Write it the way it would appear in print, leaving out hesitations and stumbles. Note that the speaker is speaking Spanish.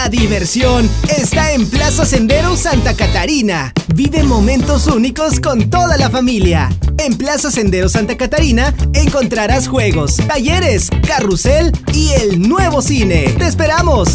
La diversión está en Plaza Sendero Santa Catarina. Vive momentos únicos con toda la familia. En Plaza Sendero Santa Catarina encontrarás juegos, talleres, carrusel y el nuevo cine. ¡Te esperamos!